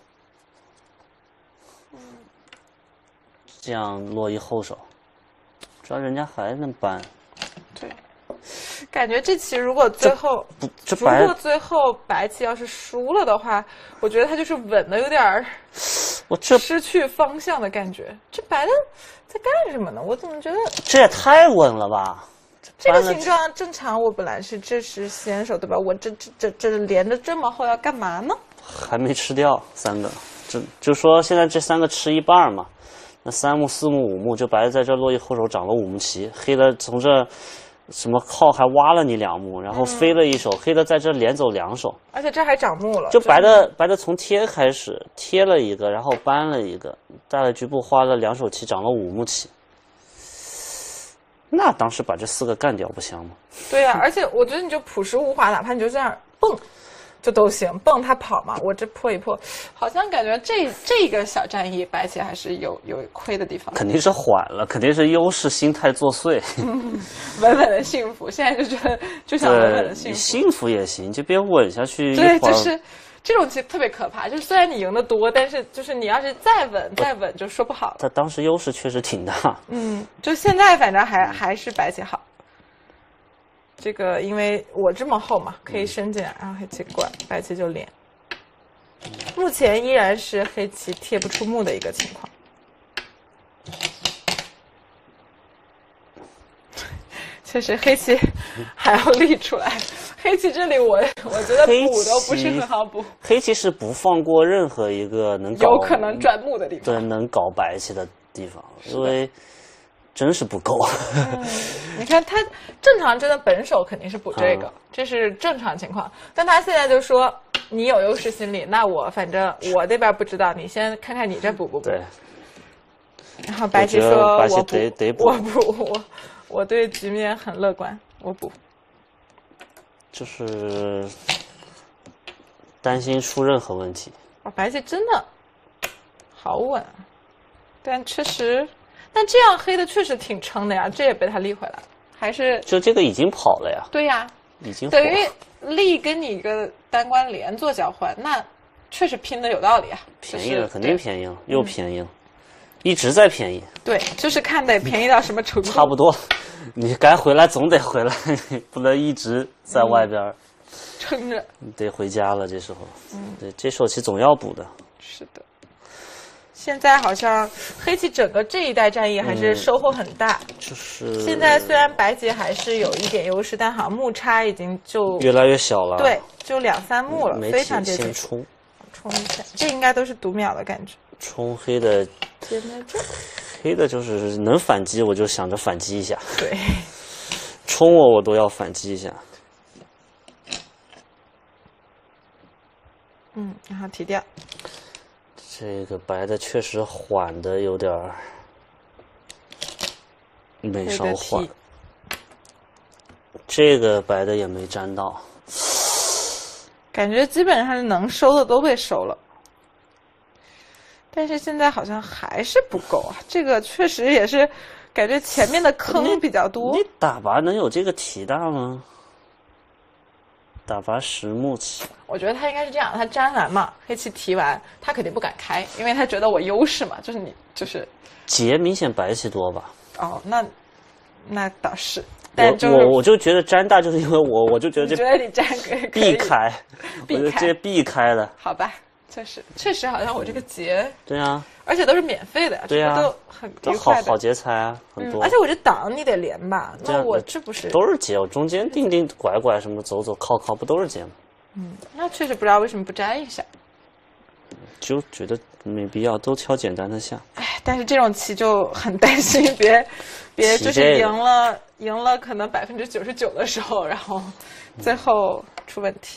这样落一后手，主要人家还能扳。 对，感觉这棋如果最后不，这如果最后白棋要是输了的话，我觉得他就是稳的有点儿， 我这失去方向的感觉。这白的在干什么呢？我怎么觉得这也太稳了吧？ 这个形状正常，我本来是这是先手对吧？我这这这这连着这么厚要干嘛呢？ 还没吃掉三个，这就说现在这三个吃一半嘛，那三目四目五目，就白的在这落一后手长了五目棋，黑的从这什么靠还挖了你两目，然后飞了一手，嗯、黑的在这连走两手， 而且这还长目了。 就白的白的从贴开始贴了一个，然后搬了一个，大概局部花了两手棋，长了五目棋。那当时把这四个干掉不香吗？ 对呀、啊，而且我觉得你就朴实无华，哪怕你就这样蹦，就都行。蹦他跑嘛，我这破一破，好像感觉这这个小战役白棋还是有有亏的地方。 肯定是缓了，肯定是优势心态作祟。 嗯、稳稳的幸福，现在就觉得就想稳稳的幸福。 幸福也行，就别稳下去。 对，就是这种棋特别可怕，就是虽然你赢得多，但是就是你要是再稳再稳就说不好了。 他当时优势确实挺大。 嗯，就现在反正还还是白棋好。这个因为我这么厚嘛，可以伸进来，然后黑棋过来，白棋就连。目前依然是黑棋贴不出目的一个情况。确实，黑棋还要立出来。黑棋这里我我觉得补都不是很好补。 黑棋是不放过任何一个能搞有可能转目的地方， 对，能搞白棋的地方，因为真是不够。 嗯、你看他正常真的本手肯定是补这个，嗯、这是正常情况。但他现在就说你有优势心理，那我反正我这边不知道，你先看看你这补不补。 对。 然后白棋说我补， 得得补， 我补，我我对局面很乐观，我补。 就是担心出任何问题。 哦，白棋真的好稳，但确实，但这样黑的确实挺撑的呀，这也被他立回来了，还是就这个已经跑了呀。 对呀， 已经等于立跟你一个单关连做交换，那确实拼的有道理啊。 便宜了，肯定便宜了，又便宜了，嗯、一直在便宜。 对，就是看得便宜到什么程度。 差不多。你该回来总得回来，不能一直在外边、嗯、 撑着。 得回家了，这时候，嗯，对，这手棋总要补的。 是的。现在好像黑棋整个这一代战役还是收获很大。 嗯、就是。现在虽然白棋还是有一点优势，但好像目差已经就越来越小了。 对，就两三目了， 嗯、 非常接近。 先冲。 冲一下，这应该都是读秒的感觉。 冲黑的。黑的就是能反击，我就想着反击一下。 对， 冲我我都要反击一下。 嗯，然后提掉。 这个白的确实缓的有点儿没少缓。这个白的也没沾到， 感觉基本上是能收的都被收了。但是现在好像还是不够啊！这个确实也是，感觉前面的坑比较多。 你打拔能有这个题大吗？ 打拔十目棋。 我觉得他应该是这样，他粘完嘛，黑棋提完，他肯定不敢开，因为他觉得我优势嘛，就是你就是劫明显白棋多吧？ 哦，那那倒是，但就是、 我我我就觉得粘大，就是因为我我就觉得这你觉得你粘可以避开， 避开我就直接避开了。 好吧，确实确实好像我这个劫， 对啊， 而且都是免费的呀， 对啊， 都很都愉快的好好劫财啊，很多。 嗯。而且我这挡你得连吧， 这样那我这不是都是劫，我中间定定拐拐什么走走靠靠不都是劫吗？ 嗯，那确实不知道为什么不粘一下。 就觉得没必要，都挑简单的下。 哎，但是这种棋就很担心别别就是赢了赢了可能百分之九十九的时候，然后最后出问题。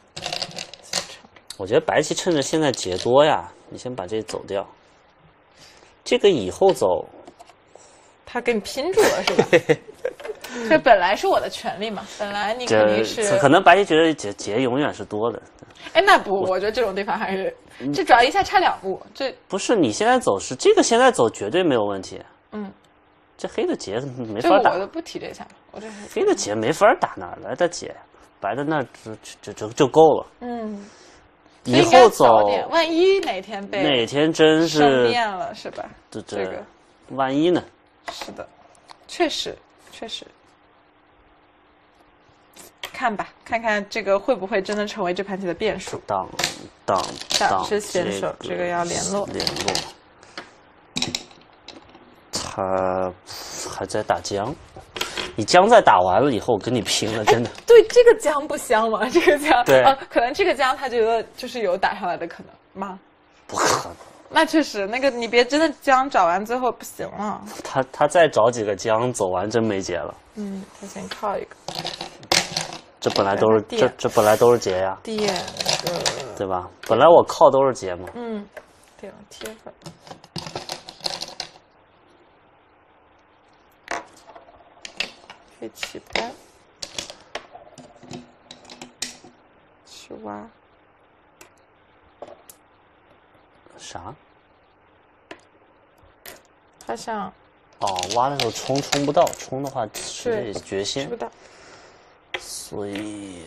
我觉得白棋趁着现在劫多呀，你先把这走掉。这个以后走， 他给你拼住了是吧？这本来是我的权利嘛，本来你肯定是可能白棋觉得劫劫永远是多的。 哎，那不，我觉得这种地方还是这主要一下差两步，这不是你现在走是这个现在走绝对没有问题。 嗯， 这黑的劫没法打。 我就不提这下，我这黑的劫没法打，哪来的劫？白的那就就就就够了。 嗯， 以后走， 万一哪天被哪天真是生变了是吧？ 这这个万一呢？ 是的，确实确实。看吧，看看这个会不会真的成为这盘棋的变数。 挡挡挡是先手，这个要联络。 联络。他还在打将，你将在打完了以后，我跟你拼了，真的。 对，这个将不香吗？这个将， 对， 哦，可能这个将他觉得就是有打上来的可能吗？ 不可能。 那确实，那个你别真的将找完最后不行了。 他他再找几个将走完，真没劫了。 嗯，他先靠一个。 这本来都是这这本来都是劫呀， 点个对吧？本来我靠都是劫嘛。 嗯，点了贴粉。黑棋搬，去挖。 啥？ 他想。 哦，挖的时候冲冲不到，冲的话是绝先。 吃不到。 所以，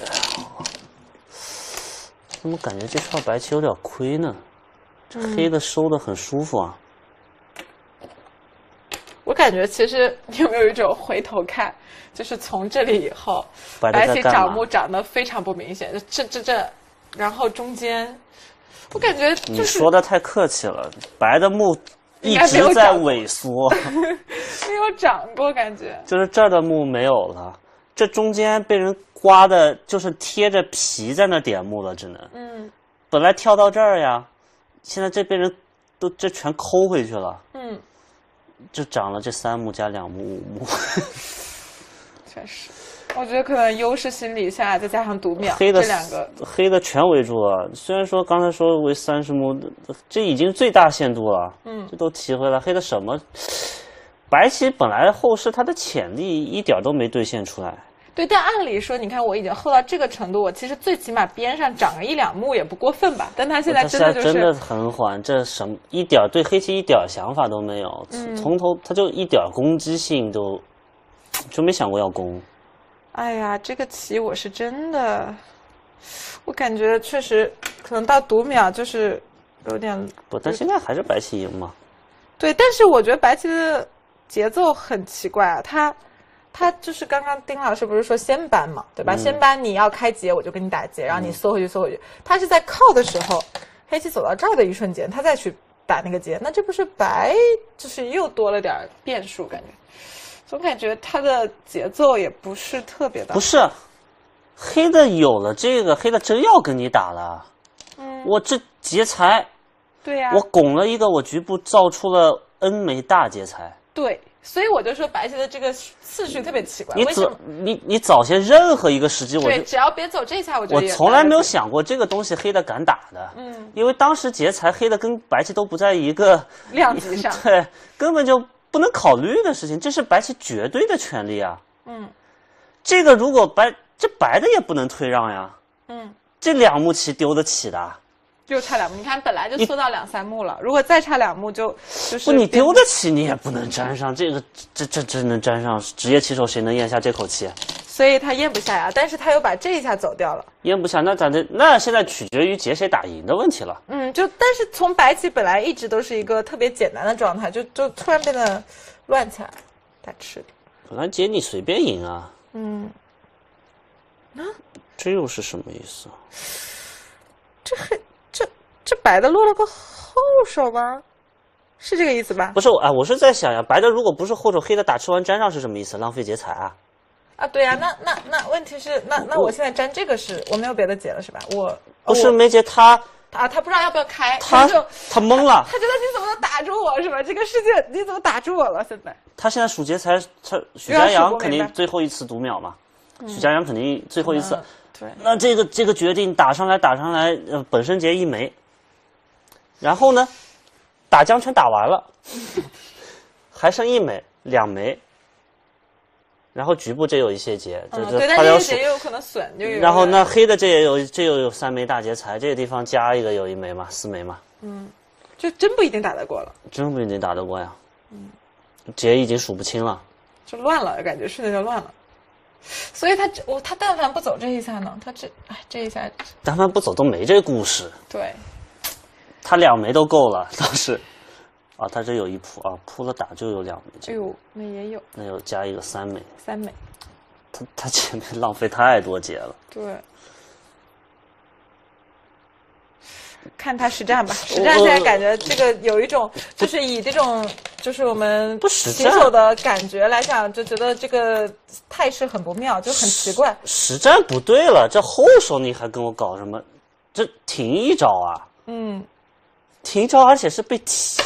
怎么感觉这串白棋有点亏呢？这黑的收的很舒服啊。 嗯、我感觉其实你有没有一种回头看，就是从这里以后，白棋长目长得非常不明显，这这这，然后中间，我感觉、就是、 你说的太客气了，白的目一直在萎缩， 没有长过感觉， 就是这儿的目没有了。这中间被人刮的，就是贴着皮在那点目了，只能。 嗯。 本来跳到这儿呀，现在这被人都这全抠回去了。 嗯。 就长了这三目加两目五目。 确实，我觉得可能优势心理下再加上读秒， 黑的这两个黑的全围住了。虽然说刚才说为三十目，这已经最大限度了。 嗯。 这都提回来，黑的什么？白棋本来后市它的潜力一点都没兑现出来。 对，但按理说，你看我已经厚到这个程度，我其实最起码边上长个一两目也不过分吧？但他现在真的就是真的很缓，这什么一点对黑棋一点想法都没有，嗯、从头他就一点攻击性都就没想过要攻。 哎呀，这个棋我是真的，我感觉确实可能到读秒就是有点不，但现在还是白棋赢嘛。 对，但是我觉得白棋的节奏很奇怪啊，他他就是刚刚丁老师不是说先搬嘛，对吧？嗯、先搬你要开劫，我就跟你打劫，然后你缩回去缩回去。他是在靠的时候，黑棋走到这儿的一瞬间，他再去打那个劫，那这不是白就是又多了点变数，感觉总感觉他的节奏也不是特别的。 不是，黑的有了这个，黑的真要跟你打了。嗯，我这劫财。 对呀、啊， 我拱了一个，我局部造出了 N 枚大劫财。 对，所以我就说白棋的这个次序特别奇怪。 你早你你早些任何一个时机，我对，只要别走这下，我觉得我从来没有想过这个东西黑的敢打的。嗯，因为当时劫财黑的跟白棋都不在一个量级上， 对，根本就不能考虑的事情，这是白棋绝对的权利啊。嗯，这个如果白这白的也不能退让呀。嗯，这两目棋丢得起的。 就差两目，你看本来就缩到两三目了，如果再差两目就就是不，你丢得起，你也不能沾上这个，这这这能沾上职业棋手谁能咽下这口气？ 所以他咽不下呀。但是他又把这一下走掉了， 咽不下，那咱这那现在取决于劫谁打赢的问题了。 嗯，就但是从白棋本来一直都是一个特别简单的状态，就就突然变得乱起来，打吃。 本来劫你随便赢啊。 嗯，啊， 这又是什么意思？ 这黑这这白的落了个后手吗？是这个意思吧？ 不是，哎，我是在想呀，白的如果不是后手，黑的打吃完粘上是什么意思？浪费劫财啊！ 啊，对呀、啊，那那那问题是，那那我现在粘这个是我没有别的劫了是吧？我不是没劫他啊，他不知道要不要开， 他就他懵了， 他觉得你怎么能打住我是吧？这个世界你怎么打住我了？现在他现在数劫财，他许家阳肯定最后一次读秒嘛，嗯、许家阳肯定最后一次。 嗯、对， 那这个这个决定打上来打上来，呃，本身劫一枚，然后呢，打将全打完了，还剩一枚两枚。然后局部这有一些劫， 嗯、 这对，但这些劫也有可能损，就有。 然后那黑的这也有，这又有三枚大劫财，这个地方加一个有一枚嘛，四枚嘛。 嗯，就真不一定打得过了。 真不一定打得过呀。嗯，劫已经数不清了， 就乱了，感觉瞬间就乱了。所以他我他但凡不走这一下呢，他这哎这一下， 但凡不走都没这故事。 对， 他两枚都够了，倒是。啊，他这有一扑啊，扑了打就有两枚。 哎呦，那也有。 那有加一个三枚。 三枚。 他他前面浪费太多劫了。 对。看他实战吧，实战现在感觉这个有一种，就是以这种就是我们棋手的感觉来讲，就觉得这个态势很不妙，就很奇怪。 实战不对了，这后手你还跟我搞什么？这停一招啊！嗯，停一招，而且是被踢。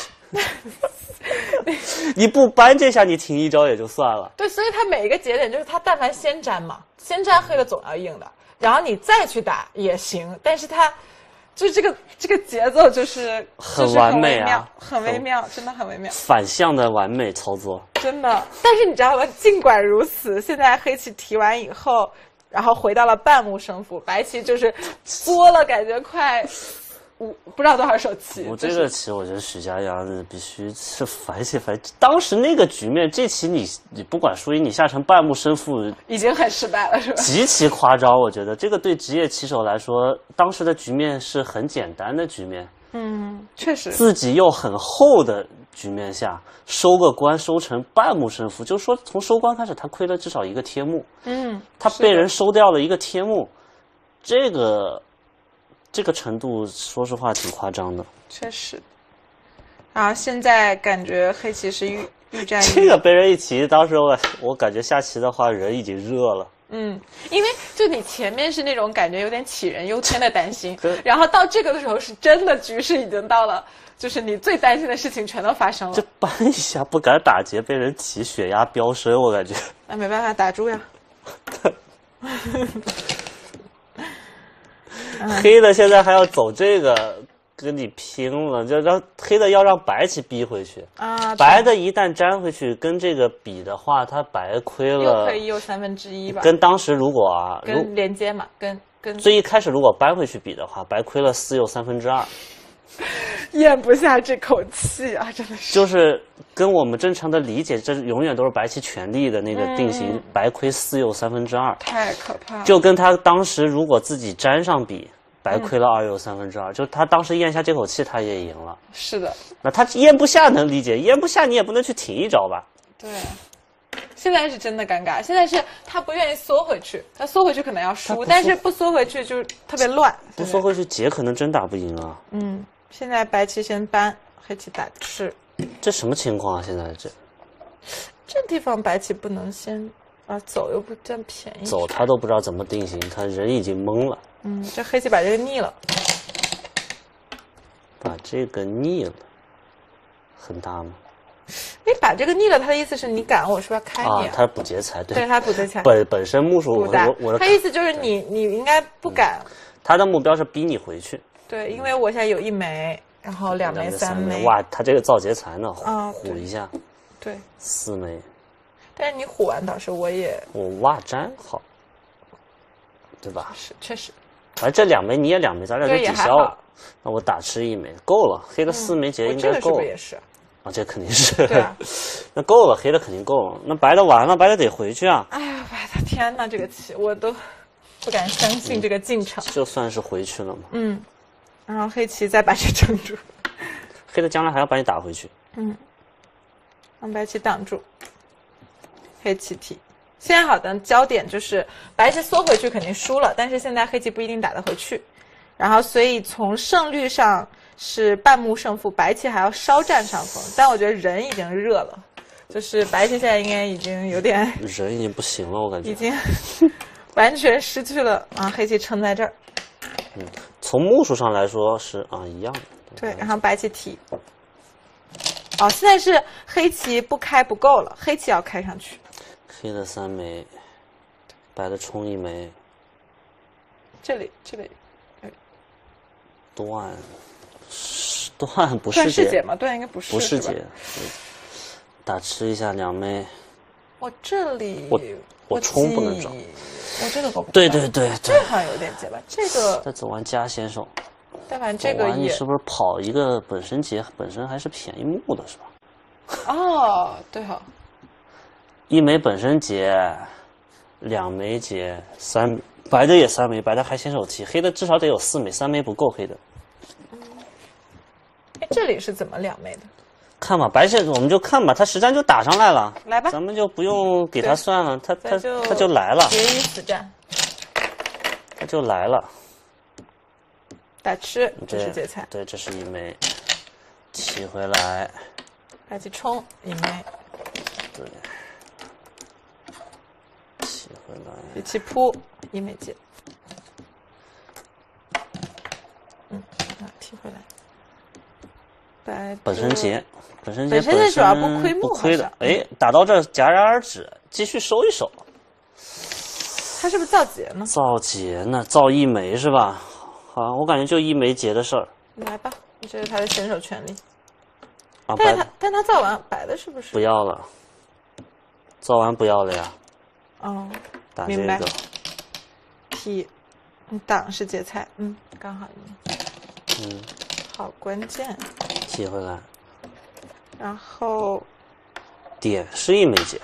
你不扳这下，你停一招也就算了。 对，所以他每一个节点就是他但凡先粘嘛，先粘黑的总要硬的，然后你再去打也行，但是他就这个这个节奏就是很完美啊， 很微妙，真的很微妙， 反向的完美操作， 真的。但是你知道吗？尽管如此，现在黑棋提完以后，然后回到了半目胜负，白棋就是作了，感觉快。五不知道多少手棋， 我这个棋，我觉得许家阳必须是反起反。当时那个局面，这棋你你不管输赢，你下成半目胜负， 已经很失败了，是吧？ 极其夸张，我觉得这个对职业棋手来说，当时的局面是很简单的局面。 嗯，确实。 自己又很厚的局面下，收个官收成半目胜负，就是说从收官开始，他亏了至少一个贴目。嗯，他被人收掉了一个贴目，这个。这个程度，说实话挺夸张的。 确实，啊，现在感觉黑棋是愈愈战愈。 这个被人一骑，当时我我感觉下棋的话，人已经热了。 嗯，因为就你前面是那种感觉有点杞人忧天的担心，然后到这个的时候是真的局势已经到了，就是你最担心的事情全都发生了。 这扳一下不敢打劫，被人骑，血压飙升，我感觉。 那没办法，打住呀。 黑的现在还要走这个跟你拼了，就让黑的要让白棋逼回去啊！白的一旦粘回去跟这个比的话，他白亏了， 又可以有三分之一吧？ 跟当时如果啊， 跟连接嘛，跟跟最一开始如果扳回去比的话，白亏了四又三分之二， 咽不下这口气啊！真的是， 就是跟我们正常的理解，这永远都是白棋全力的那个定型，嗯、白亏四又三分之二， 太可怕了。 就跟他当时如果自己粘上比。白亏了二又三分之二，就他当时咽下这口气，他也赢了。 是的， 那他咽不下能理解，咽不下你也不能去挺一招吧？ 对，现在是真的尴尬，现在是他不愿意缩回去，他缩回去可能要输，但是不缩回去就特别乱。 不缩回去劫可能真打不赢啊。 嗯，现在白棋先扳，黑棋打吃。 这什么情况啊？现在这这地方白棋不能先啊走，又不占便宜。 走他都不知道怎么定型，他人已经懵了。 嗯，这黑棋把这个逆了， 把这个逆了，很大吗？ 哎，把这个逆了，他的意思是你赶我是不是要开你啊？他补劫财，对， 对他补劫财。 本本身目数我我我的， 他意思就是你你应该不赶、 嗯。他的目标是逼你回去。 对，因为我现在有一枚，然后两枚、三枚。 哇，他这个造劫财呢， 啊， 唬一下， 对， 四枚。 但是你唬完倒是我也我挖粘好，对吧？ 是，确实。 反正这两枚你也两枚，咱俩就抵消了。那我打吃一枚够了，黑的四枚劫应该够了。 这个是不是也是？ 啊，这肯定是。 对啊。 那够了，黑的肯定够了。那白的完了，白的得回去啊。 哎呀，白的天。 天哪，这个棋我都不敢相信这个进程。 就算是回去了嘛。 嗯，然后黑棋再把这撑住。 黑的将来还要把你打回去。 嗯，让白棋挡住。黑棋提。现在好的焦点就是白棋缩回去肯定输了，但是现在黑棋不一定打得回去。然后所以从胜率上是半目胜负，白棋还要稍占上风。但我觉得人已经热了。就是白棋现在应该已经有点人已经不行了，我感觉已经完全失去了啊！黑棋撑在这儿， 嗯，从目数上来说是啊一样的。 对，然后白棋提，哦，现在是黑棋不开不够了，黑棋要开上去。 黑的三枚，白的冲一枚， 这里这里断，断不断是是解吗？断应该不是， 不是是解。打吃一下两枚， 我这里我我冲不能找， 我这个够不？ 对对对对， 这好像有点解吧？这个再走完加先手， 但反正这个也， 你是不是跑一个本身劫，本身还是便宜目的是吧？ 哦，对哈、哦， 一枚本身劫，两枚劫，三白的也三枚，白的还先手提，黑的至少得有四枚，三枚不够黑的。 哎，这里是怎么两枚的？ 看吧，白棋我们就看吧，他实战就打上来了， 来吧， 咱们就不用给他算了，他他就他就来了， 决一死战， 他就来了， 打吃，这是劫菜， 对，这是一枚，提回来， 白棋冲一枚， 对，提回来， 黑棋扑一枚劫，嗯，啊，提回来，白本身劫。本身本身本主要不亏目， 不亏的。哎，打到这儿戛然而止，继续收一手。 他是不是造劫呢？ 造劫呢？造一枚是吧？好，我感觉就一枚劫的事儿。 来吧，这是他的先手权利。 啊， 但是他但他造完白的是不是？ 不要了，造完不要了呀。 哦， 打这明白个。 提，挡是劫菜，嗯，刚好你。 嗯。 好关键。 提回来。 然后， 点是一枚劫，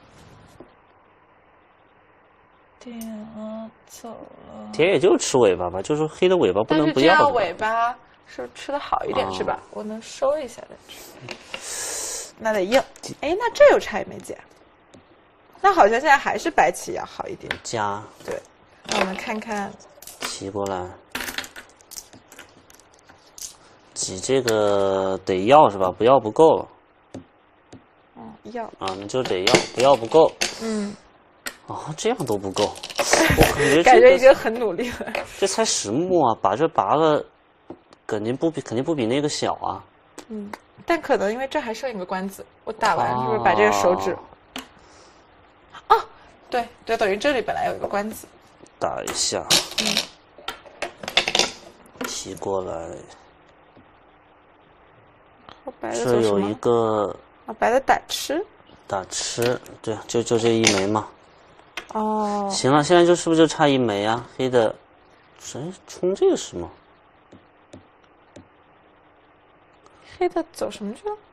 点了走了， 点也就吃尾巴吧，就是黑的尾巴不能不要。 但是这样尾巴是吃的好一点、哦、是吧？我能收一下再吃，那得硬。哎，那这又差一枚劫，那好像现在还是白棋要好一点。 加对，那我们看看， 提过来。挤这个得要是吧？不要不够了。 嗯，要啊，你就得要，不要不够。 嗯。 啊，这样都不够，我感觉、这个、 感觉已经很努力了。 这才十目啊，把这八个肯定不比肯定不比那个小啊。 嗯，但可能因为这还剩一个官子，我打完是不是把这个手指？哦，啊、对对，等于这里本来有一个官子。 打一下。 嗯。 提过来。 白的这有一个啊，白的打吃， 打吃，对，就就这一枚嘛。 哦， 行了，现在就是不是就差一枚啊？黑的，谁冲这个是吗？ 黑的走什么去了？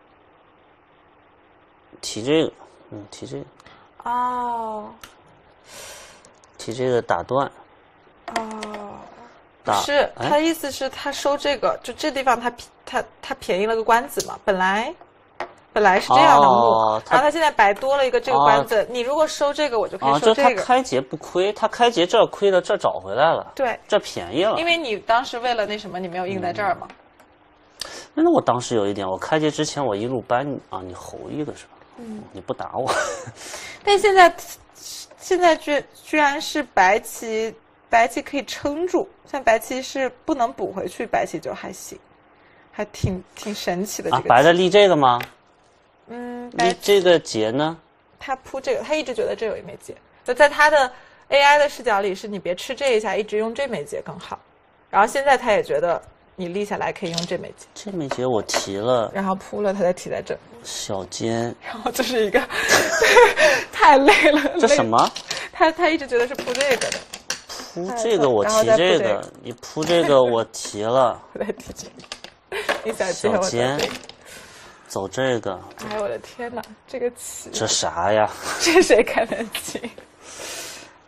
提这个，嗯，提这个。 哦。 提这个打断。 哦。是，他的意思是，他收这个，就这地方他他他便宜了个官子嘛，本来本来是这样的目， 哦、 然后他现在白多了一个这个官子，哦、你如果收这个，我就可以收这个。 啊，就他开劫不亏，他开劫这亏了，这找回来了， 对， 这便宜了。 因为你当时为了那什么，你没有印在这儿嘛。 嗯、那我当时有一点，我开劫之前我一路搬你啊，你侯一个是吧？嗯，你不打我。 但现在现在居居然是白棋。白棋可以撑住，像白棋是不能补回去，白棋就还行，还挺挺神奇的。这个啊，白的立这个吗？ 嗯， 立这个劫呢？ 他扑这个，他一直觉得这有一枚劫，就在他的 A I 的视角里是你别吃这一下，一直用这枚劫更好。然后现在他也觉得你立下来可以用这枚劫， 这枚劫我提了， 然后扑了，他再提在这。 小尖， 然后这是一个太累了。 这什么？ 他他一直觉得是扑这个的。 扑这个我提这个，你扑这个我提了。 我再提这个，你小小尖，走这个。 哎呦我的天哪，这个棋这啥呀？ 这谁开得起？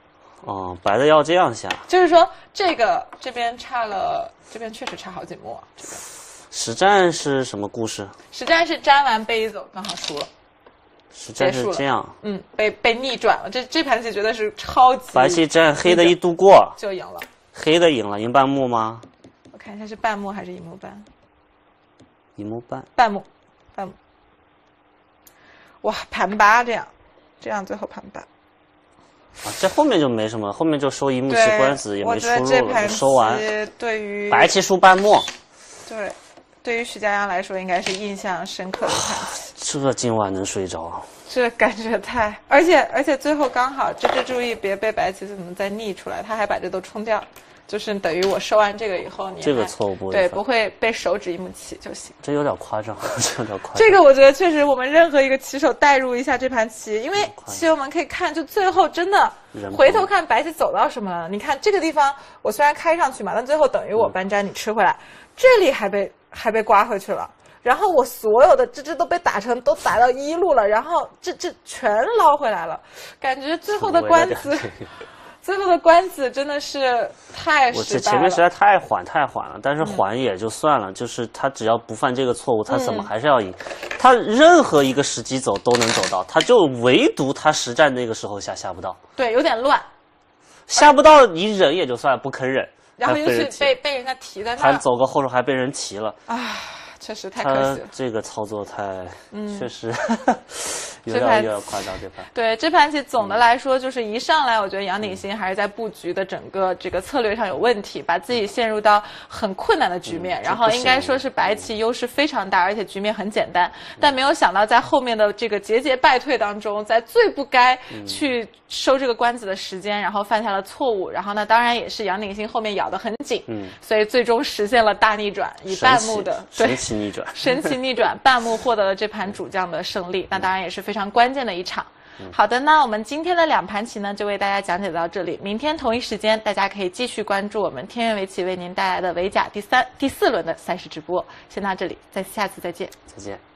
哦，白的要这样下， 就是说这个这边差了，这边确实差好几目啊。这边实战是什么故事？ 实战是粘完背一走，刚好输了。 实战是这样， 嗯，被被逆转了。这这盘棋绝对是超级。 白棋占黑的一度过就赢了。 黑的赢了，赢半目吗？ 我看一下是半目还是一目半？ 一目半。 半目，半目。哇，盘八这样，这样最后盘八。 啊，这后面就没什么，后面就收一目棋官子也没出路了，就收完。 对于白棋输半目。 对，对于徐家阳来说，应该是印象深刻的盘棋。 这今晚能睡着？ 这感觉太……而且而且最后刚好，这这注意别被白棋怎么再逆出来，他还把这都冲掉。就是等于我收完这个以后，你这个错误不会对不会被手指一目棋就行。 这有点夸张，这有点夸张。 这个我觉得确实，我们任何一个棋手代入一下这盘棋，因为棋友们可以看，就最后真的回头看白棋走到什么了。你看这个地方，我虽然开上去嘛，但最后等于我搬粘你吃回来，这里还被还被刮回去了。然后我所有的这这都被打成都打到一路了，然后这这全捞回来了，感觉最后的官子。最后的官子真的是太失败了。 我这前面实在太缓太缓了，但是缓也就算了，嗯、就是他只要不犯这个错误，他怎么还是要赢？嗯、他任何一个时机走都能走到，他就唯独他实战那个时候下下不到。 对，有点乱， 下不到你忍也就算了，不肯忍， 然后又是被被人家提在那， 还走个后手还被人提了。 啊，确实太可惜了。 这个操作太，嗯、确实有这点有点夸张。这盘对这盘棋总的来说就是一上来，我觉得杨鼎新还是在布局的整个这个策略上有问题，把自己陷入到很困难的局面。嗯、然后应该说是白棋优势非常大，而且局面很简单。嗯、但没有想到在后面的这个节节败退当中，在最不该去收这个官子的时间，然后犯下了错误。然后呢，当然也是杨鼎新后面咬得很紧，嗯，所以最终实现了大逆转，以半目的神奇逆转， 神奇逆转，半目获得了这盘主将的胜利。那当然也是非常关键的一场。好的，那我们今天的两盘棋呢，就为大家讲解到这里。明天同一时间，大家可以继续关注我们天元围棋为您带来的围甲第三、第四轮的赛事直播。先到这里，再下次再见。 再见。